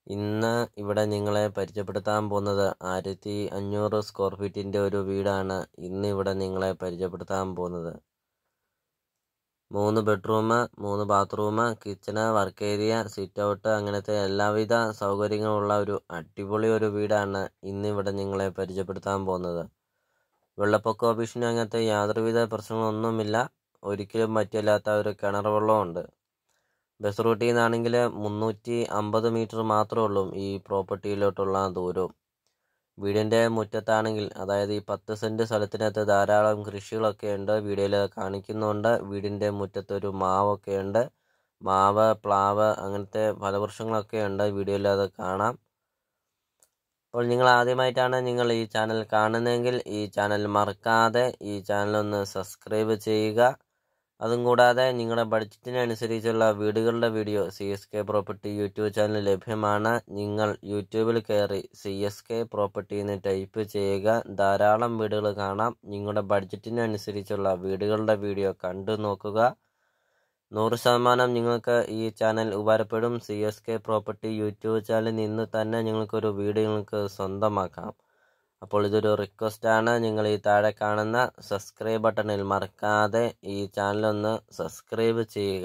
ഇന്ന് ഇവിടെ നിങ്ങളെ പരിചയപ്പെടുത്താൻ പോകുന്നത് 1500 സ്ക്വയർ ഫീറ്റിൻ്റെ ഒരു വീടാണ് ഇന്ന് ഇവിടെ നിങ്ങളെ പരിചയപ്പെടുത്താൻ പോകുന്നത്. 3 bedroom, 3 bathroom, kitchen, work area, sit out അങ്ങനത്തെ എല്ലാവിധ സൗകര്യങ്ങളുള്ള ഒരു അടിപൊളി ഒരു വീടാണ് ഇന്ന് ഇവിടെ നിങ്ങളെ പരിചയപ്പെടുത്താൻ പോകുന്നത്. വെള്ളപ്പൊക്ക ഭീഷണി അങ്ങനത്തെ യാതൊരുവിധ പ്രശ്നങ്ങളൊന്നുമില്ല. ഒരിക്കലും പറ്റില്ലാത്ത ഒരു കിണർ വെള്ളമുണ്ട്. ബസ് റൂട്ടിൽ നിന്നാണെങ്കിൽ 350 മീറ്റർ മാത്രമേ ഉള്ളൂ ഈ പ്രോപ്പർട്ടിയിലോട്ടുള്ള ദൂരവും. വീടിൻ്റെ മുറ്റത്താണെങ്കിൽ അതായത് ഈ 10 സെൻറ്റ് സ്ഥലത്തിനകത്ത് ധാരാളം കൃഷികളൊക്കെ ഉണ്ട്. വീഡിയോയിൽ കാണിക്കുന്നുണ്ട്. വീടിൻ്റെ മുറ്റത്തൊരു മാവൊക്കെ ഉണ്ട്. മാവ്, പ്ലാവ് അങ്ങനത്തെ ഫലവൃക്ഷങ്ങളൊക്കെ ഉണ്ട്. വീഡിയോയിൽ അത് കാണാം. അപ്പോൾ നിങ്ങൾ ആദ്യമായിട്ടാണ് നിങ്ങൾ ഈ ചാനൽ കാണുന്നതെങ്കിൽ ഈ ചാനൽ മറക്കാതെ ഈ ചാനലൊന്ന് സബ്സ്ക്രൈബ് ചെയ്യുക. അതും കൂടാതെ നിങ്ങളുടെ ബഡ്ജറ്റിനനുസരിച്ചുള്ള വീടുകളുടെ video CSK property YouTube channel ലഭ്യമാണ്. നിങ്ങൾ യൂട്യൂബിൽ കയറി CSK പ്രോപ്പർട്ടി എന്ന് ടൈപ്പ് ചെയ്യുക. ധാരാളം വീടുകൾ കാണാം. നിങ്ങളുടെ ബഡ്ജറ്റിനനുസരിച്ചുള്ള വീടുകളുടെ വീഡിയോ കണ്ടു നോക്കുക. 100% നിങ്ങൾക്ക് ഈ ചാനൽ ഉപകാരപ്പെടും. CSK പ്രോപ്പർട്ടി യൂട്യൂബ് ചാനലിൽ നിന്ന് തന്നെ നിങ്ങൾക്കൊരു വീട് നിങ്ങൾക്ക് സ്വന്തമാക്കാം. അപ്പോൾ ഇതൊരു റിക്വസ്റ്റാണ്. നിങ്ങൾ ഈ താഴെ കാണുന്ന സബ്സ്ക്രൈബ് ബട്ടണിൽ മറക്കാതെ ഈ ചാനലൊന്ന് സബ്സ്ക്രൈബ് ചെയ്യുക.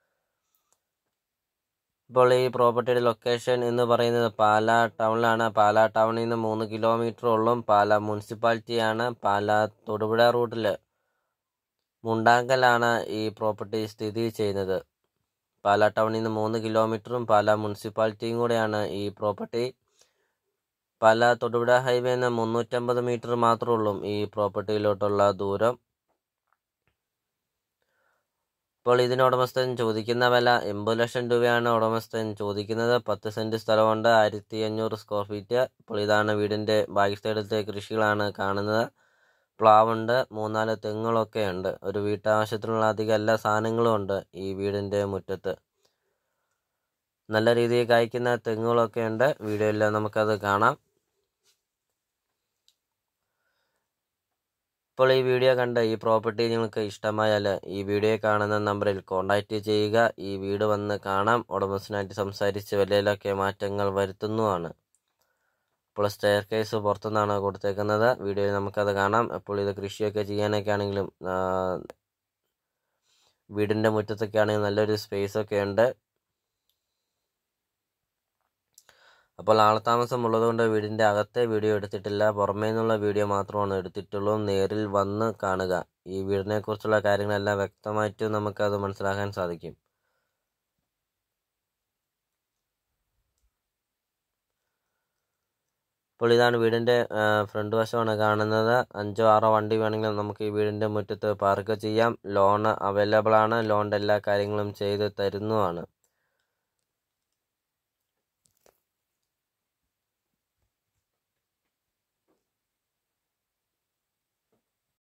ഇപ്പോൾ ഈ പ്രോപ്പർട്ടിയുടെ ലൊക്കേഷൻ എന്ന് പറയുന്നത് പാലാ ടൗണിലാണ്. പാലാ ടൗണിൽ നിന്ന് 3 കിലോമീറ്റർ ഉള്ളൂ. പാലാ മുനിസിപ്പാലിറ്റിയാണ്. പാലാ തൊടുപുഴ റൂട്ടിൽ മുണ്ടാങ്കലാണ് ഈ പ്രോപ്പർട്ടി സ്ഥിതി ചെയ്യുന്നത്. പാലാ ടൗണിൽ നിന്ന് 3 കിലോമീറ്ററും പാലാ മുനിസിപ്പാലിറ്റിയും കൂടെയാണ് ഈ പ്രോപ്പർട്ടി. പാലാ തൊടുപുഴ ഹൈവേ നിന്ന് 350 മീറ്റർ മാത്രമേ ഉള്ളൂ ഈ പ്രോപ്പർട്ടിയിലോട്ടുള്ള ദൂരം. ഇപ്പോൾ ഇതിന് ഉടമസ്ഥൻ ചോദിക്കുന്ന വില 80 ലക്ഷം രൂപയാണ് ഉടമസ്ഥൻ ചോദിക്കുന്നത്. 10 സെൻറ്റ് സ്ഥലമുണ്ട്, 1500 സ്ക്വയർ ഫീറ്റ്. ഇപ്പോൾ ഇതാണ് വീടിൻ്റെ ബാക്ക് സൈഡിലത്തെ കൃഷികളാണ് കാണുന്നത്. പ്ലാവുണ്ട്, 3-4 തെങ്ങുകളൊക്കെ ഉണ്ട്. ഒരു വീട്ടാവശ്യത്തിനുള്ള അധികം എല്ലാ സാധനങ്ങളും ഉണ്ട് ഈ വീടിൻ്റെ മുറ്റത്ത്. നല്ല രീതിയിൽ കായ്ക്കുന്ന തെങ്ങുകളൊക്കെ ഉണ്ട്. വീഡിയോയിൽ നമുക്കത് കാണാം. ഇപ്പോൾ ഈ വീഡിയോ കണ്ട് ഈ പ്രോപ്പർട്ടി നിങ്ങൾക്ക് ഇഷ്ടമായാൽ ഈ വീഡിയോ കാണുന്ന നമ്പറിൽ കോൺടാക്റ്റ് ചെയ്യുക. ഈ വീട് വന്ന് കാണാം. ഉടമസ്ഥനായിട്ട് സംസാരിച്ച് വിലയിലൊക്കെ മാറ്റങ്ങൾ വരുത്തുന്നതാണ്. ഇപ്പോൾ സ്റ്റെയർ കേസ് പുറത്തുനിന്നാണ് കൊടുത്തേക്കുന്നത്. വീഡിയോയിൽ നമുക്കത് കാണാം. അപ്പോൾ ഇത് കൃഷിയൊക്കെ ചെയ്യാനൊക്കെ ആണെങ്കിലും വീടിൻ്റെ മുറ്റത്തൊക്കെ ആണെങ്കിലും നല്ലൊരു സ്പേസൊക്കെ ഉണ്ട്. അപ്പോൾ ആൾതാമസം ഉള്ളതുകൊണ്ട് വീടിൻ്റെ അകത്തെ വീഡിയോ എടുത്തിട്ടില്ല. പുറമേ നിന്നുള്ള വീഡിയോ മാത്രമാണ് എടുത്തിട്ടുള്ളൂ. നേരിൽ വന്ന് കാണുക. ഈ വീടിനെ കുറിച്ചുള്ള കാര്യങ്ങളെല്ലാം വ്യക്തമായിട്ട് നമുക്കത് മനസ്സിലാക്കാൻ സാധിക്കും. ഇപ്പോൾ ഇതാണ് വീടിൻ്റെ ഫ്രണ്ട് വശമാണ് കാണുന്നത്. 5-6 വണ്ടി വേണമെങ്കിലും നമുക്ക് ഈ വീടിൻ്റെ മുറ്റത്ത് പാർക്ക് ചെയ്യാം. ലോൺ അവൈലബിൾ ആണ്. ലോണിൻ്റെ എല്ലാ കാര്യങ്ങളും ചെയ്ത് തരുന്നതാണ്.